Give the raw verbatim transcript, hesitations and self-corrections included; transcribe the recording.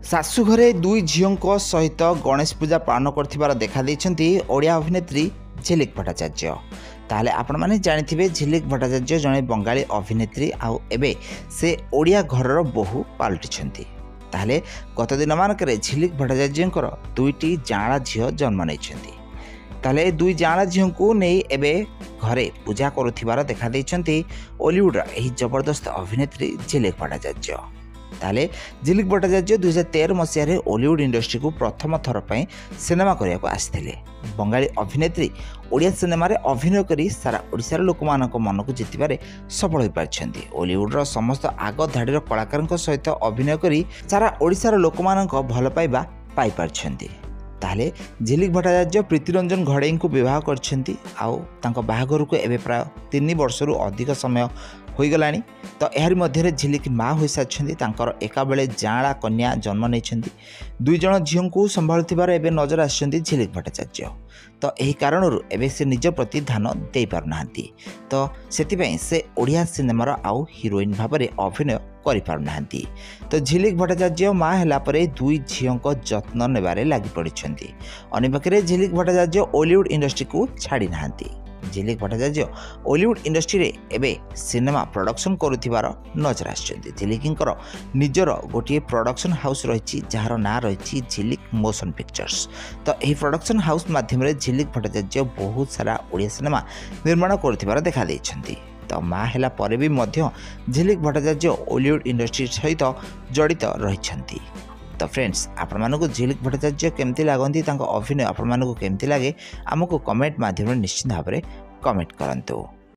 ଶାଶୁଘରେ ଦୁଇ ଝିଅଙ୍କ ସହିତ ଗଣେଶ ପୂଜା ପାଳନ କରୁଥିବାର ଦେଖାଦେଇଛନ୍ତି ଓଡ଼ିଆ ଅଭିନେତ୍ରୀ ଝିଲିକ ଭଟ୍ଟାଚାର୍ଯ୍ୟ। ତାହେଲେ ଆପଣମାନେ ଜାଣିଥିବେ ଝିଲିକ ଭଟ୍ଟାଚାର୍ଯ୍ୟ ଜଣେ ବଙ୍ଗାଳୀ ଅଭିନେତ୍ରୀ ଆଉ ଏବେ ସେ ଓଡ଼ିଆ ଘରର ବୋହୂ ପାଲଟିଛନ୍ତି। ତାହେଲେ ଗତ ଦିନମାନଙ୍କରେ ଝିଲିକ ଭଟ୍ଟାଚାର୍ଯ୍ୟଙ୍କର ଦୁଇଟି ଜାଆଁଳା ଝିଅ ଜନ୍ମ ନେଇଛନ୍ତି। ତାହେଲେ ଦୁଇ ଜାଆଁଳା ଝିଅଙ୍କୁ ନେଇ ଏବେ ଘରେ ପୂଜା କରୁଥିବାର ଦେଖାଦେଇଛନ୍ତି ଓଲିଉଡ଼ର ଏହି ଜବରଦସ୍ତ ଅଭିନେତ୍ରୀ ଝିଲିକ ଭଟ୍ଟାଚାର୍ଯ୍ୟ। ତାହେଲେ ଝିଲିକ ଭଟ୍ଟାଚାର୍ଯ୍ୟ ଦୁଇ ହଜାର ତେର ମସିହାରେ ଓଲିଉଡ଼ ଇଣ୍ଡଷ୍ଟ୍ରିକୁ ପ୍ରଥମ ଥର ପାଇଁ ସିନେମା କରିବାକୁ ଆସିଥିଲେ। ବଙ୍ଗାଳୀ ଅଭିନେତ୍ରୀ ଓଡ଼ିଆ ସିନେମାରେ ଅଭିନୟ କରି ସାରା ଓଡ଼ିଶାର ଲୋକମାନଙ୍କ ମନକୁ ଜିତିବାରେ ସଫଳ ହୋଇପାରିଛନ୍ତି। ଓଲିଉଡ଼ର ସମସ୍ତ ଆଗ ଧାଡ଼ିର କଳାକାରଙ୍କ ସହିତ ଅଭିନୟ କରି ସାରା ଓଡ଼ିଶାର ଲୋକମାନଙ୍କ ଭଲ ପାଇବା ପାଇପାରିଛନ୍ତି। ତାହେଲେ ଝିଲିକ ଭଟ୍ଟାଚାର୍ଯ୍ୟ ପ୍ରୀତିରଞ୍ଜନ ଘଡ଼େଇଙ୍କୁ ବିବାହ କରିଛନ୍ତି ଆଉ ତାଙ୍କ ବାହାଘରକୁ ଏବେ ପ୍ରାୟ ତିନି ବର୍ଷରୁ ଅଧିକ ସମୟ ହୋଇଗଲାଣି। ତ ଏହାରି ମଧ୍ୟରେ ଝିଲିକ ମା ହୋଇସାରିଛନ୍ତି। ତାଙ୍କର ଏକାବେଳେ ଜାଆଁଳା କନ୍ୟା ଜନ୍ମ ନେଇଛନ୍ତି। ଦୁଇ ଜଣ ଝିଅଙ୍କୁ ସମ୍ଭାଳୁଥିବାର ଏବେ ନଜର ଆସିଛନ୍ତି ଝିଲିକ ଭଟ୍ଟାଚାର୍ଯ୍ୟ। ତ ଏହି କାରଣରୁ ଏବେ ସେ ନିଜ ପ୍ରତି ଧ୍ୟାନ ଦେଇପାରୁନାହାନ୍ତି। ତ ସେଥିପାଇଁ ସେ ଓଡ଼ିଆ ସିନେମାର ଆଉ ହିରୋଇନ୍ ଭାବରେ ଅଭିନୟ କରିପାରୁନାହାନ୍ତି। ତ ଝିଲିକ ଭଟ୍ଟାଚାର୍ଯ୍ୟ ମା ହେଲା ପରେ ଦୁଇ ଝିଅଙ୍କ ଯତ୍ନ ନେବାରେ ଲାଗି ପଡ଼ିଛନ୍ତି। ଅନ୍ୟପକ୍ଷରେ ଝିଲିକ ଭଟ୍ଟାଚାର୍ଯ୍ୟ ଓଲିଉଡ଼ ଇଣ୍ଡଷ୍ଟ୍ରିକୁ ଛାଡ଼ି ନାହାନ୍ତି। ଝିଲିକ ଭଟ୍ଟାଚାର୍ଯ୍ୟ ଓଲିଉଡ଼ ଇଣ୍ଡଷ୍ଟ୍ରିରେ ଏବେ ସିନେମା ପ୍ରଡକ୍ସନ୍ କରୁଥିବାର ନଜର ଆସିଛନ୍ତି। ଝିଲିକଙ୍କର ନିଜର ଗୋଟିଏ ପ୍ରଡକ୍ସନ୍ ହାଉସ୍ ରହିଛି ଯାହାର ନାଁ ରହିଛି ଝିଲିକ ମୋଶନ ପିକ୍ଚର୍ସ। ତ ଏହି ପ୍ରଡକ୍ସନ୍ ହାଉସ୍ ମାଧ୍ୟମରେ ଝିଲିକ ଭଟ୍ଟାଚାର୍ଯ୍ୟ ବହୁତ ସାରା ଓଡ଼ିଆ ସିନେମା ନିର୍ମାଣ କରୁଥିବାର ଦେଖାଦେଇଛନ୍ତି। ତ ମା ହେଲା ପରେ ବି ମଧ୍ୟ ଝିଲିକ ଭଟ୍ଟାଚାର୍ଯ୍ୟ ଓଲିଉଡ଼ ଇଣ୍ଡଷ୍ଟ୍ରି ସହିତ ଜଡ଼ିତ ରହିଛନ୍ତି। ତ ଫ୍ରେଣ୍ଡସ୍, ଆପଣମାନଙ୍କୁ ଝିଲିକ ଭଟ୍ଟାଚାର୍ଯ୍ୟ କେମିତି ଲାଗନ୍ତି, ତାଙ୍କ ଅଭିନୟ ଆପଣମାନଙ୍କୁ କେମିତି ଲାଗେ, ଆମକୁ କମେଣ୍ଟ ମାଧ୍ୟମରେ ନିଶ୍ଚିତ ଭାବରେ କମେଣ୍ଟ କରନ୍ତୁ।